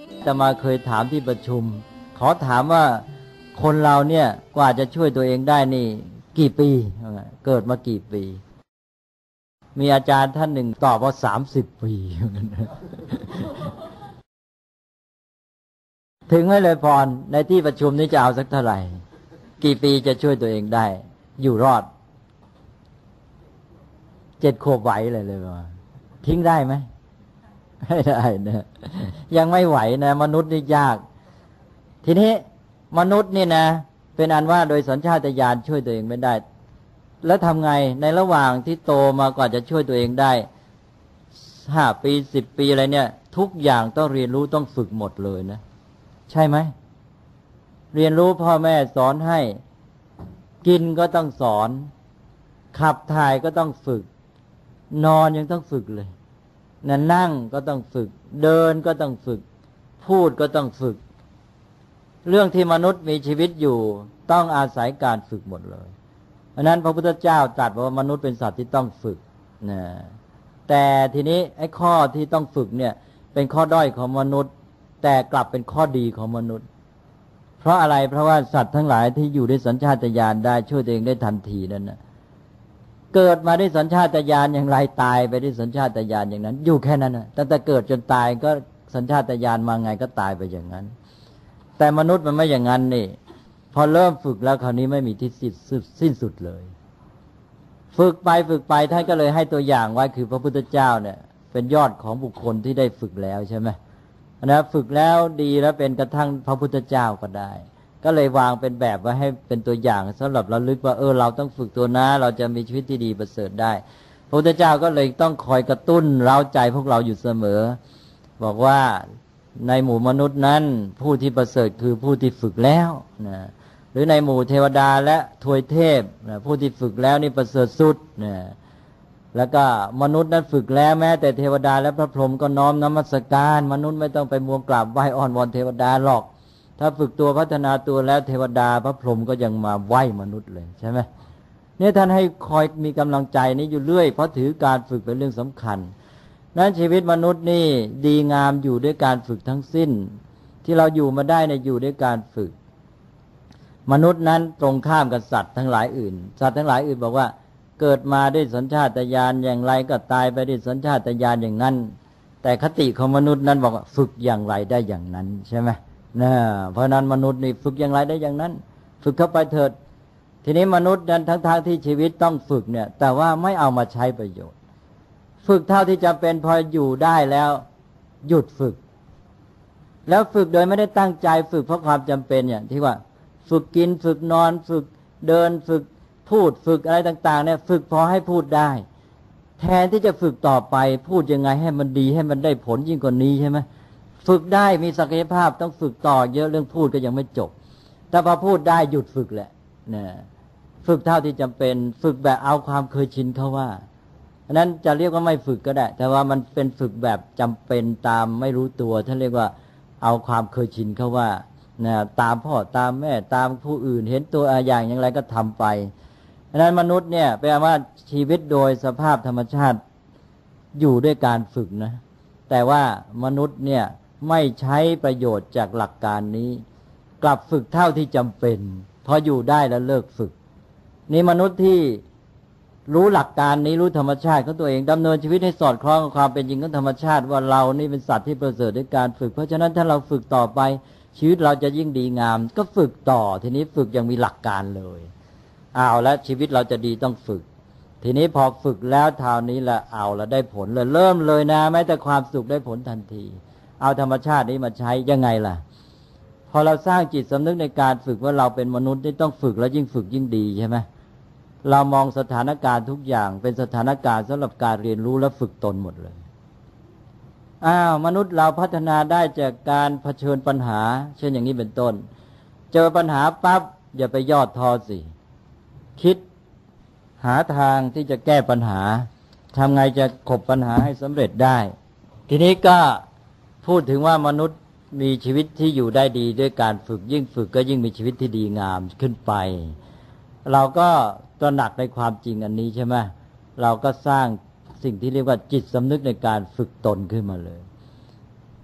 แต่มาเคยถามที่ประชุมขอถามว่าคนเราเนี่ยกว่าจะช่วยตัวเองได้นี่กี่ปีเกิดมากี่ปีมีอาจารย์ท่านหนึ่งตอบว่า30 ปีถึงไหมเลยพรในที่ประชุมนี้จะเอาสักเท่าไหร่กี่ปีจะช่วยตัวเองได้อยู่รอด7 ขวบไหวเลยว่าทิ้งได้ไหมไม่ได้นะยังไม่ไหวนะมนุษย์นี่ยากทีนี้มนุษย์นี่นะเป็นอันว่าโดยสัญชาตญาณช่วยตัวเองไม่ได้แล้วทำไงในระหว่างที่โตมากว่าจะช่วยตัวเองได้5 ปี10 ปีอะไรเนี่ยทุกอย่างต้องเรียนรู้ต้องฝึกหมดเลยนะใช่ไหมเรียนรู้พ่อแม่สอนให้กินก็ต้องสอนขับถ่ายก็ต้องฝึกนอนยังต้องฝึกเลยนั่งก็ต้องฝึกเดินก็ต้องฝึกพูดก็ต้องฝึกเรื่องที่มนุษย์มีชีวิตอยู่ต้องอาศัยการฝึกหมดเลยเพราะนั้นพระพุทธเจ้าตรัสว่ามนุษย์เป็นสัตว์ที่ต้องฝึกนะแต่ทีนี้ไอ้ข้อที่ต้องฝึกเนี่ยเป็นข้อด้อยของมนุษย์แต่กลับเป็นข้อดีของมนุษย์เพราะอะไรเพราะว่าสัตว์ทั้งหลายที่อยู่ด้วยสัญชาตญาณได้ช่วยตัวเองได้ทันทีนั่นนะเกิดมาด้วยสัญชาตญาณอย่างไรตายไปด้วยสัญชาตญาณอย่างนั้นอยู่แค่นั้นนะตั้งแต่เกิดจนตายก็สัญชาตญาณมาไงก็ตายไปอย่างนั้นแต่มนุษย์มันไม่อย่างนั้นนี่พอเริ่มฝึกแล้วคราวนี้ไม่มีที่สิ้นสุดเลยฝึกไปท่านก็เลยให้ตัวอย่างไว้คือพระพุทธเจ้าเนี่ยเป็นยอดของบุคคลที่ได้ฝึกแล้วใช่ไหมนะฝึกแล้วดีแล้วเป็นกระทั่งพระพุทธเจ้าก็ได้ก็เลยวางเป็นแบบไว้ให้เป็นตัวอย่างสำหรับระลึกว่าเราต้องฝึกตัวนะเราจะมีชีวิตที่ดีประเสริฐได้พระพุทธเจ้าก็เลยต้องคอยกระตุ้นเร้าใจพวกเราอยู่เสมอบอกว่าในหมู่มนุษย์นั้นผู้ที่ประเสริฐคือผู้ที่ฝึกแล้วนะหรือในหมู่เทวดาและทวยเทพนะผู้ที่ฝึกแล้วนี่ประเสริฐสุดนะแล้วก็มนุษย์นั้นฝึกแล้วแม้แต่เทวดาและพระพรหมก็น้อมนมัสการมนุษย์ไม่ต้องไปมัวกราบไหว้อ้อนวอนเทวดาหรอกถ้าฝึกตัวพัฒนาตัวแล้วเทวดาพระพรหมก็ยังมาไหว้มนุษย์เลยใช่ไหมเนี่ยท่านให้คอยมีกำลังใจนี้อยู่เรื่อยเพราะถือการฝึกเป็นเรื่องสำคัญนั้นชีวิตมนุษย์นี่ดีงามอยู่ด้วยการฝึกทั้งสิ้นที่เราอยู่มาได้เนี่ยอยู่ด้วยการฝึกมนุษย์นั้นตรงข้ามกับสัตว์ทั้งหลายอื่นสัตว์ทั้งหลายอื่นบอกว่าเกิดมาด้วยสัญชาตญาณอย่างไรก็ตายไปด้วยสัญชาตญาณอย่างนั้นแต่คติของมนุษย์นั้นบอกว่าฝึกอย่างไรได้อย่างนั้นใช่ไหมนะเพราะนั้นมนุษย์นี่ฝึกอย่างไรได้อย่างนั้นฝึกเข้าไปเถิดทีนี้มนุษย์นั้นทั้งที่ชีวิตต้องฝึกเนี่ยแต่ว่าไม่เอามาใช้ประโยชน์ฝึกเท่าที่จำเป็นพออยู่ได้แล้วหยุดฝึกแล้วฝึกโดยไม่ได้ตั้งใจฝึกเพราะความจำเป็นอย่างที่ว่าฝึกกินฝึกนอนฝึกเดินฝึกพูดฝึกอะไรต่างๆเนี่ยฝึกพอให้พูดได้แทนที่จะฝึกต่อไปพูดยังไงให้มันดีให้มันได้ผลยิ่งกว่านี้ใช่ไหมฝึกได้มีศักยภาพต้องฝึกต่อเยอะเรื่องพูดก็ยังไม่จบแต่พอพูดได้หยุดฝึกแหละนะฝึกเท่าที่จำเป็นฝึกแบบเอาความเคยชินเขาว่าอันนั้นจะเรียกว่าไม่ฝึกก็ได้แต่ว่ามันเป็นฝึกแบบจำเป็นตามไม่รู้ตัวท่านเรียกว่าเอาความเคยชินเขาว่านะตามพ่อตามแม่ตามผู้อื่นเห็นตัวอย่างอย่างไรก็ทำไปอันนั้นมนุษย์เนี่ยแปลว่าชีวิตโดยสภาพธรรมชาติอยู่ด้วยการฝึกนะแต่ว่ามนุษย์เนี่ยไม่ใช้ประโยชน์จากหลักการนี้กลับฝึกเท่าที่จำเป็นพออยู่ได้แล้วเลิกฝึกนี่มนุษย์ที่รู้หลักการนี้รู้ธรรมชาติของตัวเองดำเนินชีวิตให้สอดคล้องกับความเป็นจริงของธรรมชาติว่าเรานี่เป็นสัตว์ที่ประเสริฐด้วยการฝึกเพราะฉะนั้นถ้าเราฝึกต่อไปชีวิตเราจะยิ่งดีงามก็ฝึกต่อทีนี้ฝึกยังมีหลักการเลยเอาแล้วชีวิตเราจะดีต้องฝึกทีนี้พอฝึกแล้วคราวนี้ละเอาแล้วได้ผลเลยเริ่มเลยนะแม้แต่ความสุขได้ผลทันทีเอาธรรมชาตินี้มาใช้ยังไงล่ะพอเราสร้างจิตสำนึกในการฝึกว่าเราเป็นมนุษย์ที่ต้องฝึกแล้วยิ่งฝึกยิ่งดีใช่ไหมเรามองสถานการณ์ทุกอย่างเป็นสถานการณ์สำหรับการเรียนรู้และฝึกตนหมดเลยมนุษย์เราพัฒนาได้จากการเผชิญปัญหาเช่นอย่างนี้เป็นต้นเจอปัญหาปั๊บอย่าไปย่อท้อสิคิดหาทางที่จะแก้ปัญหาทำไงจะขบปัญหาให้สำเร็จได้ทีนี้ก็พูดถึงว่ามนุษย์มีชีวิตที่อยู่ได้ดีด้วยการฝึกยิ่งฝึกก็ยิ่งมีชีวิตที่ดีงามขึ้นไปเราก็ตระหนักในความจริงอันนี้ใช่ไหมเราก็สร้างสิ่งที่เรียกว่าจิตสำนึกในการฝึกตนขึ้นมาเลย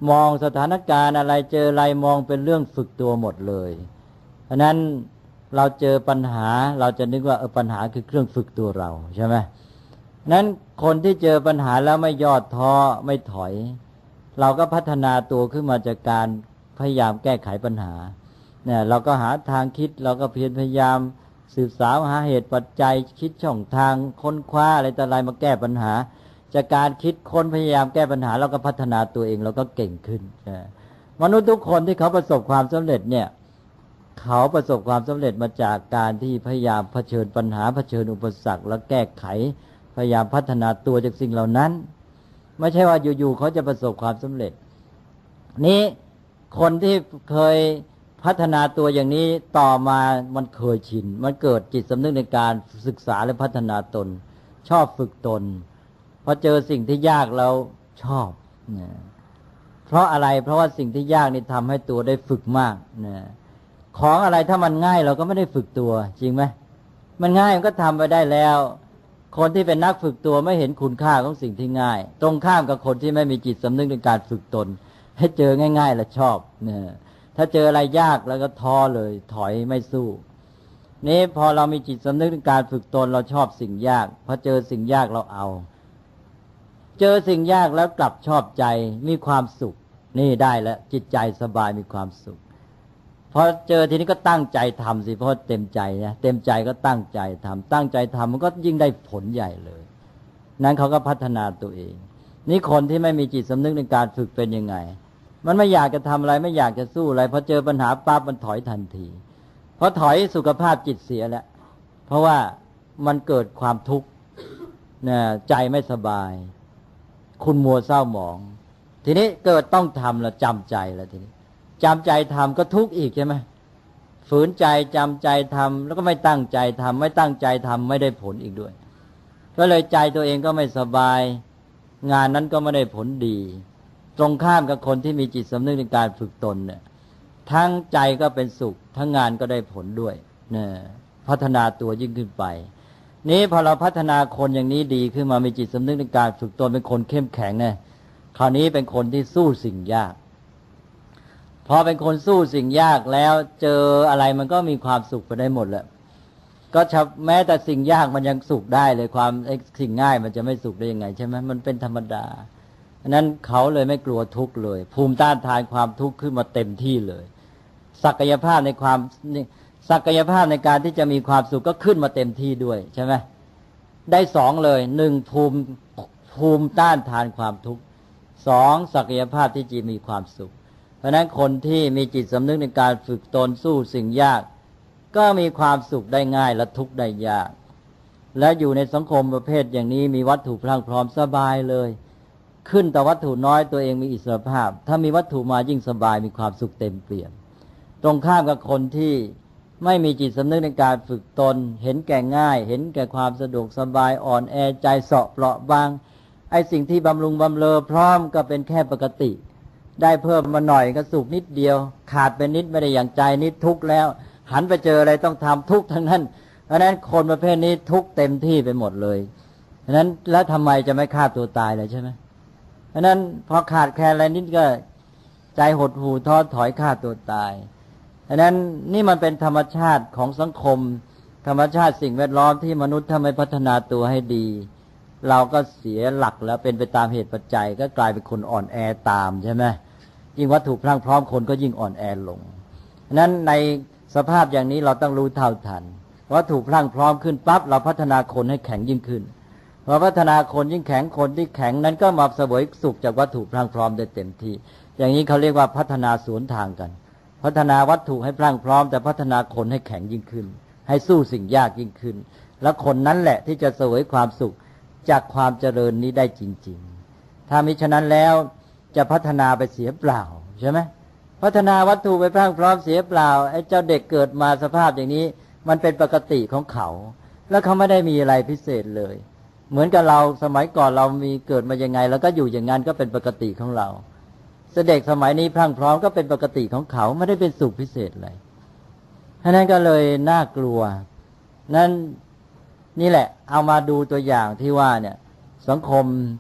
มองสถานการณ์อะไรเจออะไรมองเป็นเรื่องฝึกตัวหมดเลยเพราะนั้นเราเจอปัญหาเราจะนึกว่าปัญหาคือเครื่องฝึกตัวเราใช่ไหมนั้นคนที่เจอปัญหาแล้วไม่ย่อท้อไม่ถอยเราก็พัฒนาตัวขึ้นมาจากการพยายามแก้ไขปัญหาเนี่ยเราก็หาทางคิดเราก็พยายามสืบสาวหาเหตุปัจจัยคิดช่องทางค้นคว้าอะไรต่ออะไรมาแก้ปัญหาจากการคิดค้นพยายามแก้ปัญหาเราก็พัฒนาตัวเองเราก็เก่งขึ้นมนุษย์ทุกคนที่เขาประสบความสำเร็จเนี่ยเขาประสบความสำเร็จมาจากการที่พยายามเผชิญปัญหาเผชิญอุปสรรคแล้วแก้ไขพยายามพัฒนาตัวจากสิ่งเหล่านั้นไม่ใช่ว่าอยู่ๆเขาจะประสบความสำเร็จนี้คนที่เคยพัฒนาตัวอย่างนี้ต่อมามันเคยชินมันเกิดจิตสำนึกในการศึกษาและพัฒนาตนชอบฝึกตนพอเจอสิ่งที่ยากเราชอบเพราะอะไรเพราะว่าสิ่งที่ยากนี่ทำให้ตัวได้ฝึกมากของอะไรถ้ามันง่ายเราก็ไม่ได้ฝึกตัวจริงไหมมันง่ายมันก็ทำไปได้แล้วคนที่เป็นนักฝึกตัวไม่เห็นคุณค่าของสิ่งที่ง่ายตรงข้ามกับคนที่ไม่มีจิตสำนึกในการฝึกตนให้เจอง่ายๆแล้วชอบถ้าเจออะไรยากแล้วก็ท้อเลยถอยไม่สู้นี้พอเรามีจิตสำนึกในการฝึกตนเราชอบสิ่งยากพอเจอสิ่งยากเราเอาเจอสิ่งยากแล้วกลับชอบใจมีความสุขนี่ได้แล้วจิตใจสบายมีความสุขพอเจอทีนี้ก็ตั้งใจทำสิเพราะเต็มใจนะเต็มใจก็ตั้งใจทำตั้งใจทำมันก็ยิ่งได้ผลใหญ่เลยนั้นเขาก็พัฒนาตัวเองนี่คนที่ไม่มีจิตสำนึกในการฝึกเป็นยังไงมันไม่อยากจะทำอะไรไม่อยากจะสู้อะไรพอเจอปัญหาปั๊บมันถอยทันทีพอถอยสุขภาพจิตเสียแล้วเพราะว่ามันเกิดความทุกข์ใจไม่สบายคุณมัวเศร้าหมองทีนี้เกิดต้องทำแล้วจำใจแล้วทีนี้จำใจทำก็ทุกข์อีกใช่ไหมฝืนใจจำใจทำแล้วก็ไม่ตั้งใจทำไม่ตั้งใจทำไม่ได้ผลอีกด้วยก็เลยใจตัวเองก็ไม่สบายงานนั้นก็ไม่ได้ผลดีตรงข้ามกับคนที่มีจิตสำนึกในการฝึกตนเนี่ยทั้งใจก็เป็นสุขทั้งงานก็ได้ผลด้วยเนี่ยพัฒนาตัวยิ่งขึ้นไปนี้พอเราพัฒนาคนอย่างนี้ดีขึ้นมามีจิตสำนึกในการฝึกตนเป็นคนเข้มแข็งเนี่ยคราวนี้เป็นคนที่สู้สิ่งยากพอเป็นคนสู้สิ่งยากแล้วเจออะไรมันก็มีความสุขไปได้หมดแหละก็แม้แต่สิ่งยากมันยังสุขได้เลยความสิ่งง่ายมันจะไม่สุขได้ยังไงใช่ไหมมันเป็นธรรมดาฉะนั้นเขาเลยไม่กลัวทุกข์เลยภูมิต้านทานความทุกข์ขึ้นมาเต็มที่เลยศักยภาพในในการที่จะมีความสุขก็ขึ้นมาเต็มที่ด้วยใช่ไหมได้สองเลยหนึ่งภูมิต้านทานความทุกข์สองศักยภาพที่จะมีความสุขเพราะฉะนั้นคนที่มีจิตสำนึกในการฝึกตนสู้สิ่งยากก็มีความสุขได้ง่ายและทุกข์ได้ยากและอยู่ในสังคมประเภทอย่างนี้มีวัตถุพรั่งพร้อมสบายเลยขึ้นแต่วัตถุน้อยตัวเองมีอิสรภาพถ้ามีวัตถุมายิ่งสบายมีความสุขเต็มเปี่ยมตรงข้ามกับคนที่ไม่มีจิตสำนึกในการฝึกตนเห็นแก่ง่ายเห็นแก่ความสะดวกสบายอ่อนแอใจเสาะเปราะบางไอ้สิ่งที่บำรุงบำเรอพร้อมก็เป็นแค่ปกติได้เพิ่มมาหน่อยก็สุขนิดเดียวขาดไปนิดไม่ได้อย่างใจนิดทุกข์แล้วหันไปเจออะไรต้องทำทุกข์ทั้งนั้นเพราะนั้นคนประเภทนี้ทุกข์เต็มที่ไปหมดเลยเพราะนั้นแล้วทำไมจะไม่ฆ่าตัวตายเลยใช่ไหมเพราะนั้นพอขาดแคลนอะไรนิดก็ใจหดหู่ท้อถอยฆ่าตัวตายเพราะนั้นนี่มันเป็นธรรมชาติของสังคมธรรมชาติสิ่งแวดล้อมที่มนุษย์ถ้าไม่พัฒนาตัวให้ดีเราก็เสียหลักแล้วเป็นไปตามเหตุปัจจัยก็กลายเป็นคนอ่อนแอตามใช่ไหมยิ่งวัตถุพรั่งพร้อมคนก็ยิ่งอ่อนแอลงนั้นในสภาพอย่างนี้เราต้องรู้เท่าทันวัตถุพรั่งพร้อมขึ้นปั๊บเราพัฒนาคนให้แข็งยิ่งขึ้นพอพัฒนาคนยิ่งแข็งคนที่แข็งนั้นก็มาเสวยสุขจากวัตถุพรั่งพร้อมได้เต็มที่อย่างนี้เขาเรียกว่าพัฒนาสวนทางกันพัฒนาวัตถุให้พรั่งพร้อมแต่พัฒนาคนให้แข็งยิ่งขึ้นให้สู้สิ่งยากยิ่งขึ้นแล้วคนนั้นแหละที่จะเสวยความสุขจากความเจริญนี้ได้จริงๆถ้ามิฉะนั้นแล้วจะพัฒนาไปเสียเปล่าใช่ไหมพัฒนาวัตถุไปพรั่งพร้อมเสียเปล่าไอ้เจ้าเด็กเกิดมาสภาพอย่างนี้มันเป็นปกติของเขาแล้วเขาไม่ได้มีอะไรพิเศษเลยเหมือนกับเราสมัยก่อนเรามีเกิดมายังไงแล้วก็อยู่อย่างนั้นก็เป็นปกติของเราเด็กสมัยนี้พรั่งพร้อมก็เป็นปกติของเขาไม่ได้เป็นสุขพิเศษเลยฉะนั้นก็เลยน่ากลัวนั่นนี่แหละเอามาดูตัวอย่างที่ว่าเนี่ยสังคม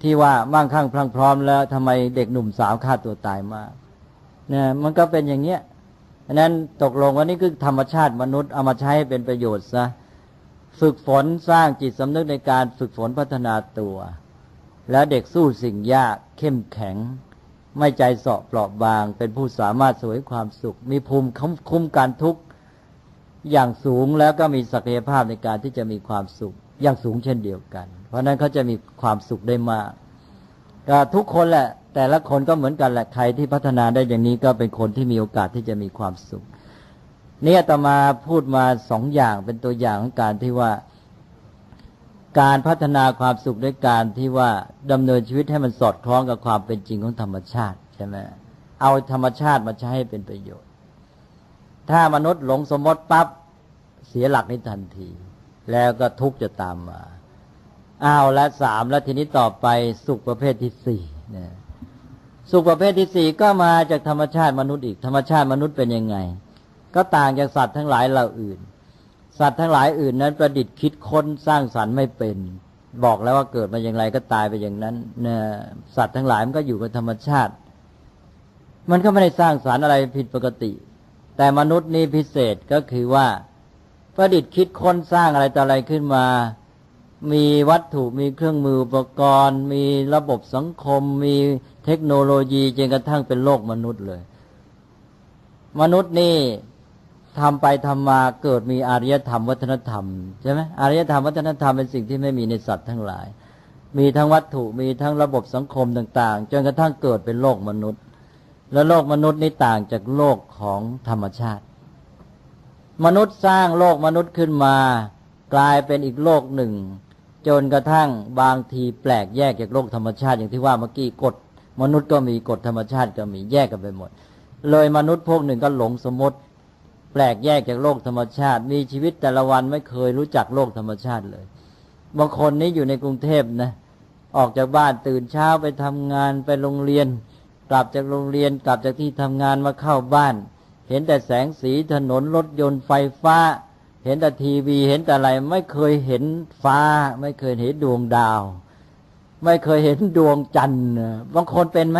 ที่ว่ามั่งคั่งพรั่งพร้อมแล้วทำไมเด็กหนุ่มสาวฆ่าตัวตายมากเนี่ยมันก็เป็นอย่างเงี้ยฉะนั้นตกลงว่านี่คือธรรมชาติมนุษย์เอามาใช้ให้เป็นประโยชน์ซะฝึกฝนสร้างจิตสำนึกในการฝึกฝนพัฒนาตัวแล้วเด็กสู้สิ่งยากเข้มแข็งไม่ใจเสาะเปราะบางเป็นผู้สามารถเสวยความสุขมีภูมิคุ้มกันทุกข์อย่างสูงแล้วก็มีศักยภาพในการที่จะมีความสุขอย่างสูงเช่นเดียวกันเพราะนั้นเขาจะมีความสุขได้มากก็ทุกคนแหละแต่ละคนก็เหมือนกันแหละใครที่พัฒนาได้อย่างนี้ก็เป็นคนที่มีโอกาสที่จะมีความสุขนี่อาตมาพูดมา2 อย่างเป็นตัวอย่างของการที่ว่าการพัฒนาความสุขด้วยการที่ว่าดำเนินชีวิตให้มันสอดคล้องกับความเป็นจริงของธรรมชาติใช่ไหมเอาธรรมชาติมาใช้ให้เป็นประโยชน์ถ้ามนุษย์หลงสมมติปั๊บเสียหลักในทันทีแล้วก็ทุกข์จะตามมาและ3แล้วทีนี้ต่อไปสุขประเภทที่4นะสุขประเภทที่4ก็มาจากธรรมชาติมนุษย์อีกธรรมชาติมนุษย์เป็นยังไงก็ต่างจากสัตว์ทั้งหลายเหล่าอื่นสัตว์ทั้งหลายอื่นนั้นประดิษฐ์คิดค้นสร้างสรรค์ไม่เป็นบอกแล้วว่าเกิดมาอย่างไรก็ตายไปอย่างนั้นเนี่ยสัตว์ทั้งหลายมันก็อยู่กับธรรมชาติมันก็ไม่ได้สร้างสรรค์อะไรผิดปกติแต่มนุษย์นี่พิเศษก็คือว่าประดิษฐ์คิดค้นสร้างอะไรต่ออะไรขึ้นมามีวัตถุมีเครื่องมืออุปกรณ์มีระบบสังคมมีเทคโนโลยีจนกระทั่งเป็นโลกมนุษย์เลยมนุษย์นี่ทำไปทำมาเกิดมีอารยธรรมวัฒนธรรมใช่ไหมอารยธรรมวัฒนธรรมเป็นสิ่งที่ไม่มีในสัตว์ทั้งหลายมีทั้งวัตถุมีทั้งระบบสังคมต่างๆจนกระทั่งเกิดเป็นโลกมนุษย์และโลกมนุษย์นี่ต่างจากโลกของธรรมชาติมนุษย์สร้างโลกมนุษย์ขึ้นมากลายเป็นอีกโลกหนึ่งจนกระทั่งบางทีแปลกแยกจากโลกธรรมชาติอย่างที่ว่าเมื่อกี้กฎมนุษย์ก็มีกฎธรรมชาติก็มีแยกกันไปหมดเลยมนุษย์พวกหนึ่งก็หลงสมมติแปลกแยกจากโลกธรรมชาติมีชีวิตแต่ละวันไม่เคยรู้จักโลกธรรมชาติเลยบางคนนี้อยู่ในกรุงเทพนะออกจากบ้านตื่นเช้าไปทำงานไปโรงเรียนกลับจากโรงเรียนกลับจากที่ทำงานมาเข้าบ้านเห็นแต่แสงสีถนนรถยนต์ไฟฟ้าเห็นแต่ทีวีเห็นแต่อะไรไม่เคยเห็นฟ้าไม่เคยเห็นดวงดาวไม่เคยเห็นดวงจันทร์บางคนเป็นไหม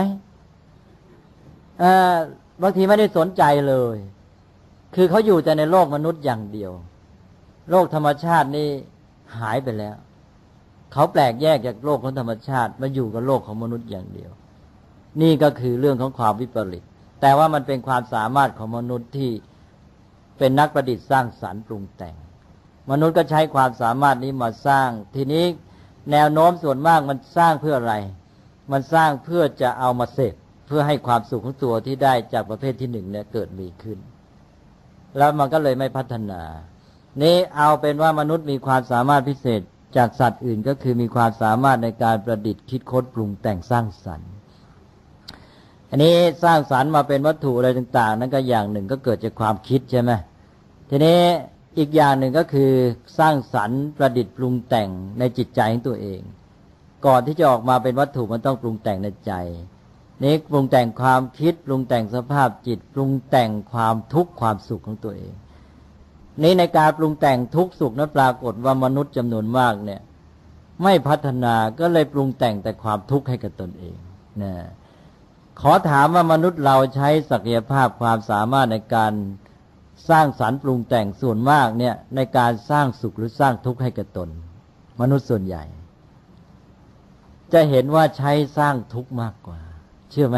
บางทีไม่ได้สนใจเลยคือเขาอยู่แต่ในโลกมนุษย์อย่างเดียวโลกธรรมชาตินี่หายไปแล้วเขาแปลกแยกจากโลกของธรรมชาติมาอยู่กับโลกของมนุษย์อย่างเดียวนี่ก็คือเรื่องของความวิปริตแต่ว่ามันเป็นความสามารถของมนุษย์ที่เป็นนักประดิษฐ์สร้างสรรค์ปรุงแต่งมนุษย์ก็ใช้ความสามารถนี้มาสร้างทีนี้แนวโน้มส่วนมากมันสร้างเพื่ออะไรมันสร้างเพื่อจะเอามาเสพเพื่อให้ความสุขของตัวที่ได้จากประเภทที่1เนี่ยเกิดมีขึ้นแล้วมันก็เลยไม่พัฒนานี่เอาเป็นว่ามนุษย์มีความสามารถพิเศษจากสัตว์อื่นก็คือมีความสามารถในการประดิษฐ์คิดค้นปรุงแต่งสร้างสรรค์อันนี้สร้างสรรค์มาเป็นวัตถุอะไรต่างๆนั้นก็อย่างหนึ่งก็เกิดจากความคิดใช่ไหมทีนี้อีกอย่างหนึ่งก็คือสร้างสรรค์ประดิษฐ์ปรุงแต่งในจิตใจของตัวเองก่อนที่จะออกมาเป็นวัตถุมันต้องปรุงแต่งในใจนี่ปรุงแต่งความคิดปรุงแต่งสภาพจิตปรุงแต่งความทุกข์ความสุขของตัวเองนี่ในการปรุงแต่งทุกข์สุขนั้นปรากฏว่ามนุษย์จำนวนมากเนี่ยไม่พัฒนาก็เลยปรุงแต่งแต่ความทุกข์ให้กับตนเองนะขอถามว่ามนุษย์เราใช้ศักยภาพความสามารถในการสร้างสรรค์ปรุงแต่งส่วนมากเนี่ยในการสร้างสุขหรือสร้างทุกข์ให้กับตนมนุษย์ส่วนใหญ่จะเห็นว่าใช้สร้างทุกข์มากกว่าเชื่อไหม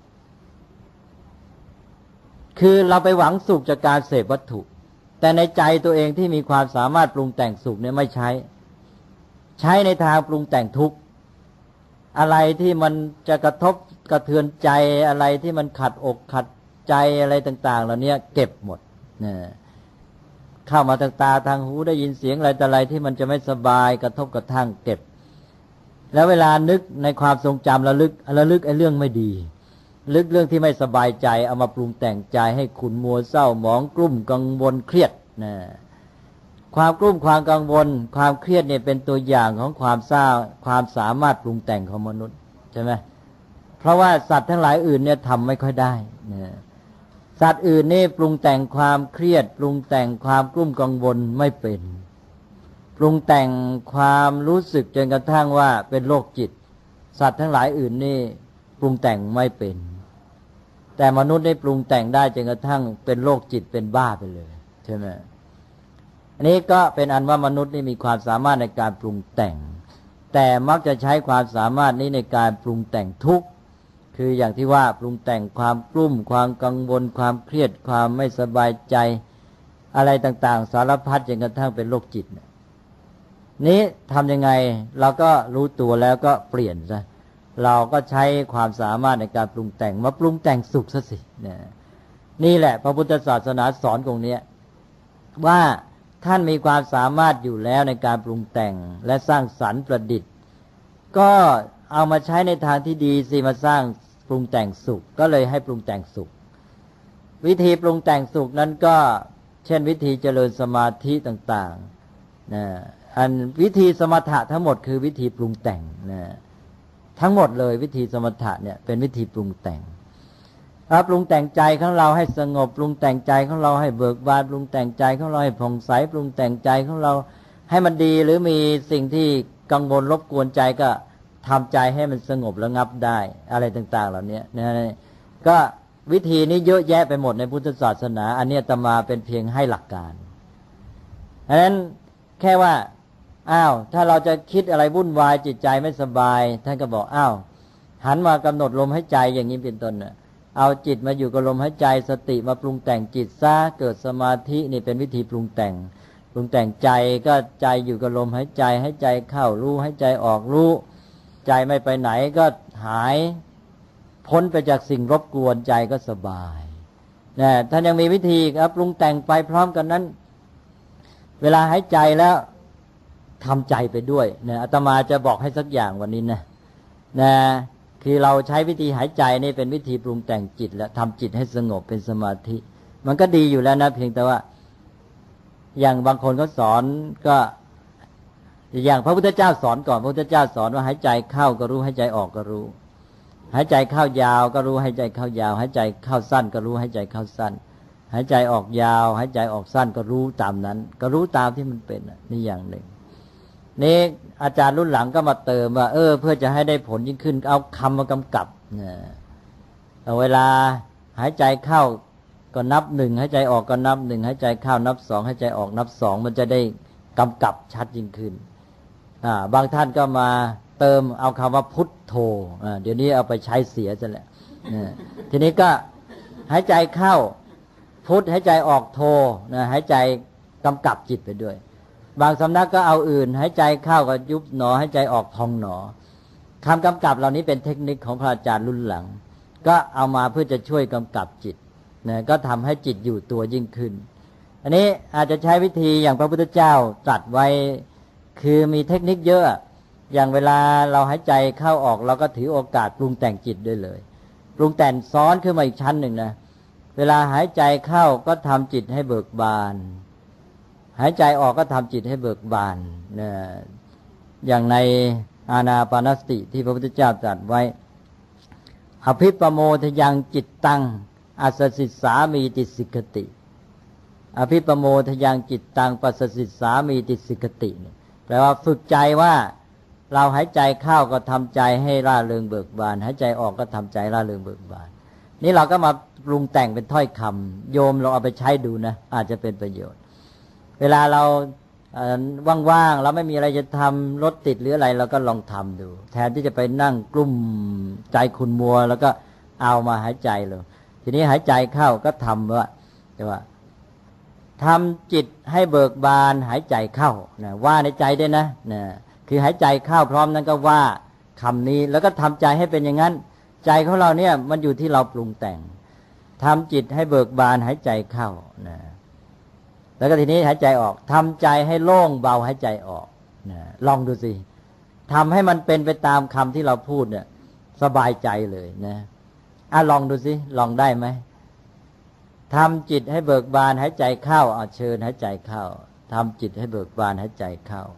คือเราไปหวังสุขจากการเสพวัตถุแต่ในใจตัวเองที่มีความสามารถปรุงแต่งสุขเนี่ยไม่ใช้ในทางปรุงแต่งทุกข์อะไรที่มันจะกระทบกระเทือนใจอะไรที่มันขัดอกขัดใจอะไรต่างๆเหล่านี้เก็บหมดเนี่ยเข้ามาทางตาทางหูได้ยินเสียงอะไรแต่อะไรที่มันจะไม่สบายกระทบกระทั่งเก็บแล้วเวลานึกในความทรงจำระลึกไอ้เรื่องไม่ดีลึกเรื่องที่ไม่สบายใจเอามาปรุงแต่งใจให้ขุ่นมัวเศร้าหมองกลุ้มกังวลเครียดนะความกลุ้มความกังวลความเครียดเนี่ยเป็นตัวอย่างของความเศร้าความสามารถปรุงแต่งของมนุษย์ใช่ไหมเพราะว่าสัตว์ทั้งหลายอื่นเนี่ยทำไม่ค่อยได้นะสัตว์อื่นนี่ปรุงแต่งความเครียดปรุงแต่งความกลุ้มกังวลไม่เป็นปรุงแต่งความรู้สึกจนกระทั่งว่าเป็นโรคจิตสัตว์ทั้งหลายอื่นนี่ปรุงแต่งไม่เป็นแต่มนุษย์ได้ปรุงแต่งได้จนกระทั่งเป็นโรคจิตเป็นบ้าไปเลยใช่ไหมอันนี้ก็เป็นอันว่ามนุษย์นี่มีความสามารถในการปรุงแต่งแต่มักจะใช้ความสามารถนี้ในการปรุงแต่งทุกข์คืออย่างที่ว่าปรุงแต่งความกลุ้มความกังวลความเครียดความไม่สบายใจอะไรต่างๆสารพัดจนกระทั่งเป็นโรคจิตนี้ทำยังไงเราก็รู้ตัวแล้วก็เปลี่ยนซะเราก็ใช้ความสามารถในการปรุงแต่งมาปรุงแต่งสุขซะสินี่แหละพระพุทธศาสนาสอนตรงนี้ว่าท่านมีความสามารถอยู่แล้วในการปรุงแต่งและสร้างสรรค์ประดิษฐ์ก็เอามาใช้ในทางที่ดีสิมาสร้างปรุงแต่งสุขก็เลยให้ปรุงแต่งสุขวิธีปรุงแต่งสุขนั้นก็เช่นวิธีเจริญสมาธิต่างๆนะอันวิธีสมถะทั้งหมดคือวิธีปรุงแต่งนะทั้งหมดเลยวิธีสมถะเนี่ยเป็นวิธีปรุงแต่งปรุงแต่งใจของเราให้สงบปรุงแต่งใจของเราให้เบิกบานปรุงแต่งใจของเราให้ผ่องใสปรุงแต่งใจของเราให้มันดีหรือมีสิ่งที่กังวลรบกวนใจก็ทำใจให้มันสงบระงับได้อะไรต่างๆเหล่านี้นะก็วิธีนี้เยอะแยะไปหมดในพุทธศาสนาอันนี้อาตมาเป็นเพียงให้หลักการอันนั้นแค่ว่าถ้าเราจะคิดอะไรวุ่นวายจิตใจไม่สบายท่านก็บอกหันมากำหนดลมหายใจอย่างนี้เป็นต้นเอาจิตมาอยู่กับลมหายใจสติมาปรุงแต่งจิตซะเกิดสมาธินี่เป็นวิธีปรุงแต่งใจก็ใจอยู่กับลมหายใจให้ใจเข้ารู้ให้ใจออกรู้ใจไม่ไปไหนก็หายพ้นไปจากสิ่งรบกวนใจก็สบายท่านยังมีวิธีครับปรุงแต่งไปพร้อมกันนั้นเวลาหายใจแล้วทำใจไปด้วยอาตมาจะบอกให้สักอย่างวันนี้นะคือเราใช้วิธีหายใจนี่เป็นวิธีปรุงแต่งจิตแล้วทำจิตให้สงบเป็นสมาธิมันก็ดีอยู่แล้วนะเพียงแต่ว่าอย่างบางคนเขาสอนก็อย่างพระพุทธเจ้าสอนก่อนพระพุทธเจ้าสอนว่าหายใจเข้าก็รู้หายใจออกก็รู้หายใจเข้ายาวก็รู้หายใจเข้ายาวหายใจเข้าสั้นก็รู้หายใจเข้าสั้นหายใจออกยาวหายใจออกสั้นก็รู้ตามนั้นก็รู้ตามที่มันเป็นนี่อย่างหนึ่งนี่อาจารย์รุ่นหลังก็มาเติมว่าเพื่อจะให้ได้ผลยิ่งขึ้นเอาคำมากำกับเวลาหายใจเข้าก็นับหนึ่งหายใจออกก็นับหนึ่งหายใจเข้านับสองหายใจออกนับสองมันจะได้กำกับชัดยิ่งขึ้นบางท่านก็มาเติมเอาคำว่าพุทโธเดี๋ยวนี้เอาไปใช้เสียซะแล้วทีนี้ก็หายใจเข้าพุทหายใจออกโธหายใจกำกับจิตไปด้วยบางสำนักก็เอาอื่นหายใจเข้าก็ยุบหนอหายใจออกพองหนอคำกำกับเหล่านี้เป็นเทคนิคของพระอาจารย์รุ่นหลังก็เอามาเพื่อจะช่วยกำกับจิตก็ทำให้จิตอยู่ตัวยิ่งขึ้นอันนี้อาจจะใช้วิธีอย่างพระพุทธเจ้าตรัสไว้คือมีเทคนิคเยอะอย่างเวลาเราหายใจเข้าออกเราก็ถือโอกาสปรุงแต่งจิตด้วยเลยปรุงแต่งซ้อนขึ้นมาอีกชั้นหนึ่งนะเวลาหายใจเข้าก็ทำจิตให้เบิกบานหายใจออกก็ทำจิตให้เบิกบานอย่างในอานาปานสติที่พระพุทธเจ้าตรัสไว้อภิปโมทยังจิตตังอัสสิสามีติสิกติอภิปโมทยังจิตตังปัสสิสามีติสิกติแปลว่าฝึกใจว่าเราหายใจเข้าก็ทำใจให้ร่าเริงเบิกบานหายใจออกก็ทำใจร่าเริงเบิกบานนี่เราก็มาปรุงแต่งเป็นถ้อยคำโยมเราเอาไปใช้ดูนะอาจจะเป็นประโยชน์เวลาเราว่างๆเราไม่มีอะไรจะทำรถติดหรืออะไรเราก็ลองทำดูแทนที่จะไปนั่งกลุ้มใจขุ่นมัวแล้วก็เอามาหายใจเลยทีนี้หายใจเข้าก็ทำว่าทำจิตให้เบิกบานหายใจเข้าว่าในใจด้วยนะคือหายใจเข้าพร้อมนั้นก็ว่าคำนี้แล้วก็ทำใจให้เป็นอย่างนั้นใจของเราเนี่ยมันอยู่ที่เราปรุงแต่งทำจิตให้เบิกบานหายใจเข้าแล้วก็ทีนี้หายใจออกทำใจให้โล่งเบาหายใจออกลองดูสิทำให้มันเป็นไปตามคำที่เราพูดเนี่ยสบายใจเลยนะลองดูสิลองได้ไหมทำจิตให้เบิกบานหายใจเข้าเชิญหายใจเข้าทำจิตให้เบิกบานหายใจเข้า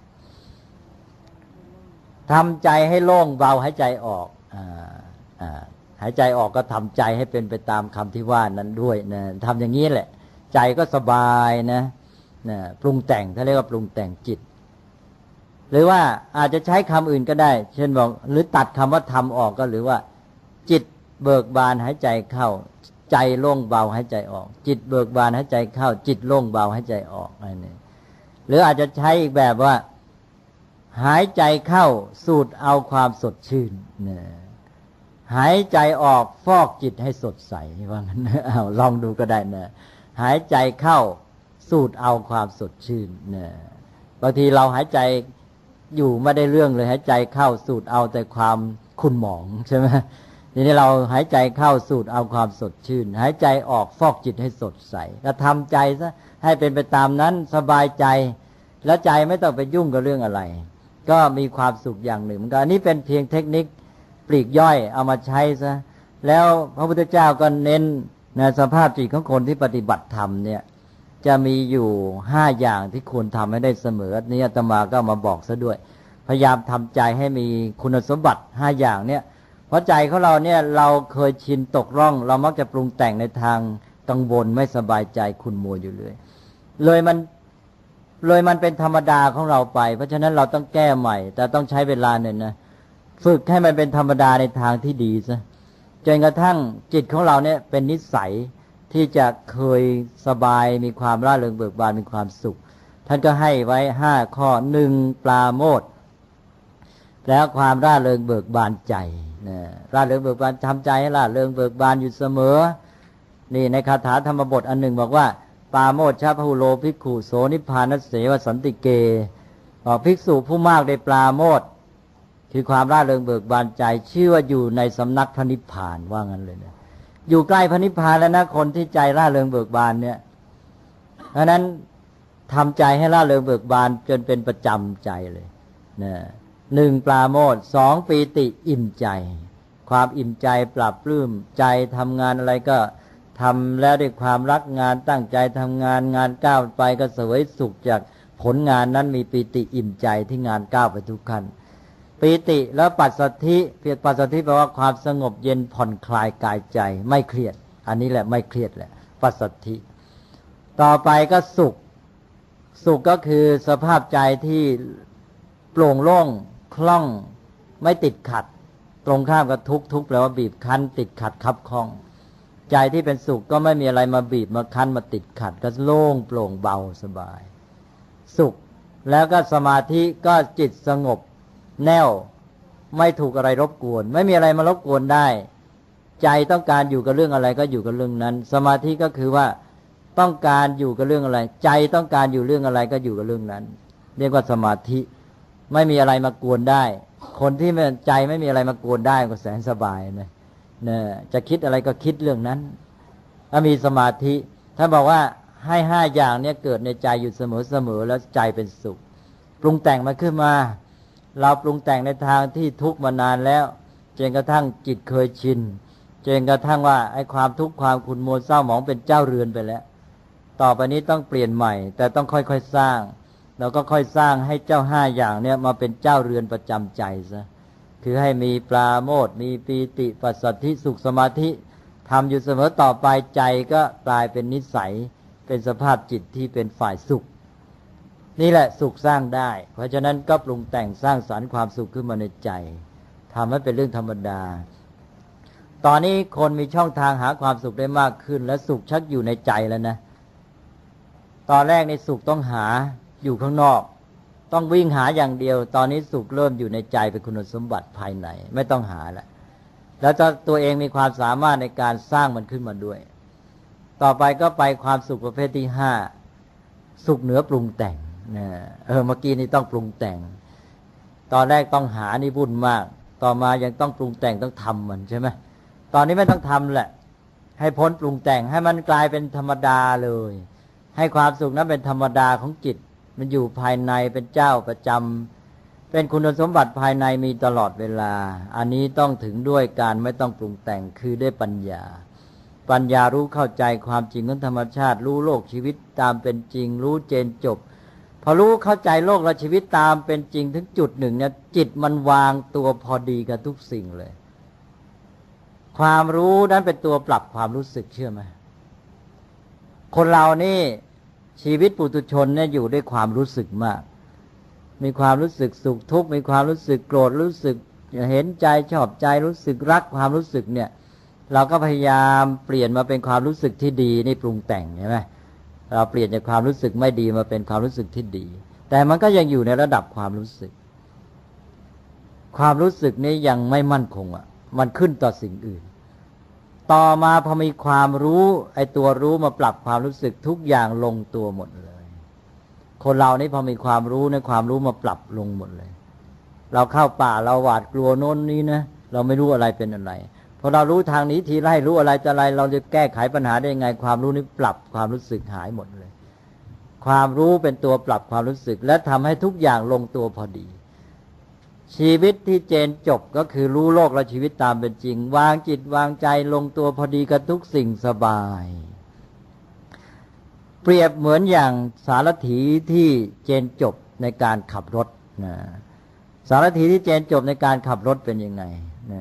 ทำใจให้โล่งเบาหายใจออกหายใจออกก็ทำใจให้เป็นไปตามคำที่ว่านั้นด้วยนะทำอย่างนี้แหละใจก็สบายนะปรุงแต่งเขาเรียกว่าปรุงแต่งจิตหรือว่าอาจจะใช้คำอื่นก็ได้เช่นบอกหรือตัดคำว่าทำออกก็หรือว่าจิตเบิกบานหายใจเข้าใจโล่งเบาหายใจออกจิตเบิกบานหายใจเข้าจิตโล่งเบาหายใจออกอะไรนี่หรืออาจจะใช้อีกแบบว่าหายใจเข้าสูดเอาความสดชื่นเนี่ยหายใจออกฟอกจิตให้สดใสว่างั้นเอาลองดูก็ได้นะหายใจเข้าสูดเอาความสดชื่นเนี่ยบางทีเราหายใจอยู่ไม่ได้เรื่องเลยหายใจเข้าสูดเอาแต่ความขุ่นหมองใช่ไหมทีนี้เราหายใจเข้าสูดเอาความสดชื่นหายใจออกฟอกจิตให้สดใสก็ทำใจซะให้เป็นไปตามนั้นสบายใจแล้วใจไม่ต้องไปยุ่งกับเรื่องอะไรก็มีความสุขอย่างหนึ่งเหมือนกันอันนี้เป็นเพียงเทคนิคปลีกย่อยเอามาใช้ซะแล้วพระพุทธเจ้าก็เน้นในสภาพจิตของคนที่ปฏิบัติธรรมเนี่ยจะมีอยู่5อย่างที่ควรทำให้ได้เสมอนี้อาตมาก็มาบอกซะด้วยพยายามทำใจให้มีคุณสมบัติ5อย่างเนี่ยเพราะใจของเราเนี่ยเราเคยชินตกร่องเรามักจะปรุงแต่งในทางกังวลไม่สบายใจขุ่นมัวอยู่เลยมันเป็นธรรมดาของเราไปเพราะฉะนั้นเราต้องแก้ใหม่แต่ต้องใช้เวลาหน่อยนะฝึกให้มันเป็นธรรมดาในทางที่ดีซะจนกระทั่งจิตของเราเนี่ยเป็นนิสัยที่จะเคยสบายมีความร่าเริงเบิกบานมีความสุขท่านก็ให้ไว้5ข้อ1ปราโมทย์แล้วความร่าเริงเบิกบานใจนะร่าเริงเบิกบานทำใจให้ร่าเริงเบิกบานอยู่เสมอนี่ในคาถาธรรมบทอันหนึ่งบอกว่าปราโมทชะพหุโลภิกขุโสนิพพานัสเสวสันติเกบอกภิกษุผู้มากได้ปราโมทย์คือความร่าเริงเบิกบานใจชื่อว่าอยู่ในสำนักพระนิพพานว่างั้นเลยนะอยู่ใกล้พระนิพพานแล้วนะคนที่ใจร่าเริงเบิกบานเนี่ยเพราะนั้นทำใจให้ร่าเริงเบิกบานจนเป็นประจำใจเลยนะ1ปราโมทย์2ปีติอิ่มใจความอิ่มใจปรับปลื้มใจทำงานอะไรก็ทำแล้วด้วยความรักงานตั้งใจทำงานก้าวไปก็เสวยสุขจากผลงานนั้นมีปีติอิ่มใจที่งานก้าวไปทุกขั้นปีติแล้วปัสสัทธิปัสสัทธิแปลว่าความสงบเย็นผ่อนคลายกายใจไม่เครียดอันนี้แหละไม่เครียดแหละปัสสัทธิต่อไปก็สุขก็คือสภาพใจที่โปร่งโล่งคล่องไม่ติดขัดตรงข้ามกับทุกข์แปลว่าบีบคั้นติดขัดคับข้องใจที่เป็นสุขก็ไม่มีอะไรมาบีบมาคั้นมาติดขัดก็โล่งโปร่งเบาสบายสุขแล้วก็สมาธิก็จิตสงบแน่วไม่ถูกอะไรรบกวนไม่มีอะไรมารบกวนได้ใจต้องการอยู่กับเรื่องอะไรก็อยู่กับเรื่องนั้นสมาธิก็คือว่าต้องการอยู่กับเรื่องอะไรใจต้องการอยู่เรื่องอะไรก็อยู่กับเรื่องนั้นเรียกว่าสมาธิไม่มีอะไรมากวนได้คนที่ใจไม่มีอะไรมากวนได้ก็แสนสบายนะจะคิดอะไรก็คิดเรื่องนั้นถ้ามีสมาธิถ้าบอกว่าให้5อย่างนี้เกิดในใจอยู่เสมอแล้วใจเป็นสุขปรุงแต่งมาขึ้นมาเราปรุงแต่งในทางที่ทุกข์มานานแล้วจนกระทั่งจิตเคยชินจนกระทั่งว่าไอ้ความทุกข์ความขุ่นมัวเศร้าหมองเป็นเจ้าเรือนไปแล้วต่อไปนี้ต้องเปลี่ยนใหม่แต่ต้องค่อยๆสร้างเราก็ค่อยสร้างให้เจ้า5อย่างเนี่ยมาเป็นเจ้าเรือนประจำใจซะคือให้มีปราโมทย์มีปีติปัสสัทธิสุขสมาธิทำอยู่เสมอต่อไปใจก็กลายเป็นนิสัยเป็นสภาพจิตที่เป็นฝ่ายสุขนี่แหละสุขสร้างได้เพราะฉะนั้นก็ปรุงแต่งสร้างสรรค์ความสุขขึ้นมาในใจทำให้เป็นเรื่องธรรมดาตอนนี้คนมีช่องทางหาความสุขได้มากขึ้นและสุขชักอยู่ในใจแล้วนะตอนแรกในสุขต้องหาอยู่ข้างนอกต้องวิ่งหาอย่างเดียวตอนนี้สุขเริ่มอยู่ในใจเป็นคุณสมบัติภายในไม่ต้องหาแล้วตัวเองมีความสามารถในการสร้างมันขึ้นมาด้วยต่อไปก็ไปความสุขประเภทที่5สุขเหนือปรุงแต่งเมื่อกี้นี่ต้องปรุงแต่งตอนแรกต้องหานี่วุ่นมากต่อมายังต้องปรุงแต่งต้องทำมันใช่ไหมตอนนี้ไม่ต้องทำแหละให้พ้นปรุงแต่งให้มันกลายเป็นธรรมดาเลยให้ความสุขนั้นเป็นธรรมดาของจิตมันอยู่ภายในเป็นเจ้าประจำเป็นคุณสมบัติภายในมีตลอดเวลาอันนี้ต้องถึงด้วยการไม่ต้องปรุงแต่งคือด้วยปัญญารู้เข้าใจความจริงของธรรมชาติรู้โลกชีวิตตามเป็นจริงรู้เจนจบพอรู้เข้าใจโลกและชีวิตตามเป็นจริงถึงจุดหนึ่งเนี่ยจิตมันวางตัวพอดีกับทุกสิ่งเลยความรู้นั้นเป็นตัวปรับความรู้สึกเชื่อไหมคนเรานี่ชีวิตปุถุชนเนี่ยอยู่ด้วยความรู้สึกมากมีความรู้สึกสุขทุกข์มีความรู้สึกโกรธรู้สึกเห็นใจชอบใจรู้สึกรักความรู้สึกเนี่ยเราก็พยายามเปลี่ยนมาเป็นความรู้สึกที่ดีนี่ปรุงแต่งใช่ไหมเราเปลี่ยนจากความรู้สึกไม่ดีมาเป็นความรู้สึกที่ดีแต่มันก็ยังอยู่ในระดับความรู้สึกความรู้สึกนี้ยังไม่มั่นคงมันขึ้นต่อสิ่งอื่นต่อมาพอมีความรู้ไอ้ตัวรู้มาปรับความรู้สึกทุกอย่างลงตัวหมดเลยคนเรานี่พอมีความรู้ในความรู้มาปรับลงหมดเลยเราเข้าป่าเราหวาดกลัวโน้นนี้นะเราไม่รู้อะไรเป็นอะไรพอเรารู้ทางนี้ทีไล่รู้อะไรจะอะไรเราจะแก้ไขปัญหาได้ยังไงความรู้นี้ปรับความรู้สึกหายหมดเลยความรู้เป็นตัวปรับความรู้สึกและทำให้ทุกอย่างลงตัวพอดีชีวิตที่เจนจบก็คือรู้โลกและชีวิตตามเป็นจริงวางจิตวางใจลงตัวพอดีกับทุกสิ่งสบายเปรียบเหมือนอย่างสารถีที่เจนจบในการขับรถนะสารถีที่เจนจบในการขับรถเป็นยังไงนะ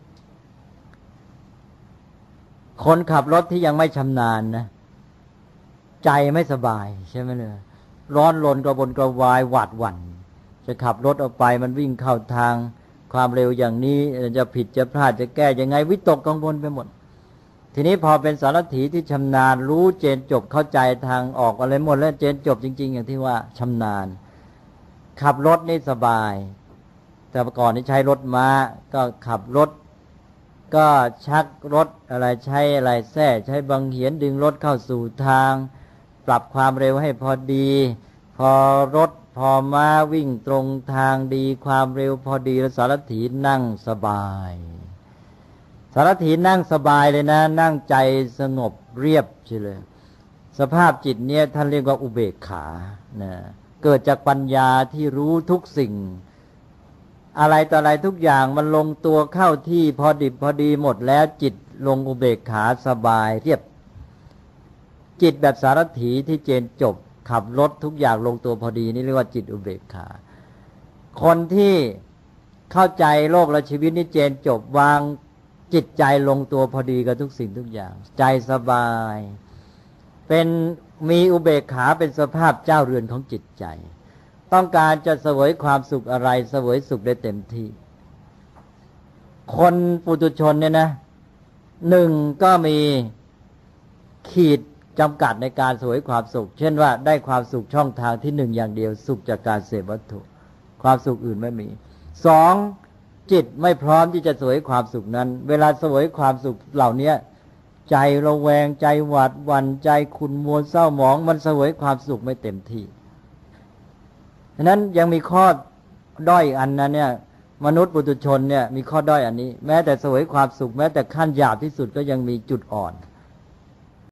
คนขับรถที่ยังไม่ชำนาญนะใจไม่สบายใช่ไหมเนี่ยร้อนรนกระวนกระวายหวาดหวั่นจะขับรถออกไปมันวิ่งเข้าทางความเร็วอย่างนี้จะผิดจะพลาดจะแก้ยังไงวิตกกังวลไปหมดทีนี้พอเป็นสารถีที่ชำนาญรู้เจนจบเข้าใจทางออกอะไรหมดแล้วเจนจบจริงๆอย่างที่ว่าชำนาญขับรถนี่สบายแต่ก่อนนี่ใช้รถม้าก็ขับรถก็ชักรถอะไรใช้อะไรแท้ใช้บังเหียนดึงรถเข้าสู่ทางปรับความเร็วให้พอดีพอรถพอม้าวิ่งตรงทางดีความเร็วพอดีแล้วสารถีนั่งสบายสารถีนั่งสบายเลยนะนั่งใจสงบเรียบใช่เลยสภาพจิตเนี่ยท่านเรียกว่าอุเบกขานะเกิดจากปัญญาที่รู้ทุกสิ่งอะไรต่ออะไรทุกอย่างมันลงตัวเข้าที่พอดิบพอดีหมดแล้วจิตลงอุเบกขาสบายเรียบจิตแบบสารถีที่เจนจบขับรถทุกอย่างลงตัวพอดีนี่เรียกว่าจิตอุเบกขาคนที่เข้าใจโลกและชีวิตนี่เจนจบวางจิตใจลงตัวพอดีกับทุกสิ่งทุกอย่างใจสบายเป็นมีอุเบกขาเป็นสภาพเจ้าเรือนของจิตใจต้องการจะเสวยความสุขอะไรเสวยสุขได้เต็มที่คนปุถุชนเนี่ยนะหนึ่งก็มีขีดจำกัดในการเสวยความสุขเช่นว่าได้ความสุขช่องทางที่หนึ่งอย่างเดียวสุขจากการเสพวัตถุความสุขอื่นไม่มีสองจิตไม่พร้อมที่จะเสวยความสุขนั้นเวลาเสวยความสุขเหล่านี้ใจระแวงใจหวาดหวั่นใจขุ่นมัวเศร้าหมองมันเสวยความสุขไม่เต็มที่ฉะนั้นยังมีข้อด้อยอันนั้นเนี่ยมนุษย์ปุถุชนเนี่ยมีข้อด้อยอันนี้แม้แต่เสวยความสุขแม้แต่ขั้นหยาบที่สุดก็ยังมีจุดอ่อน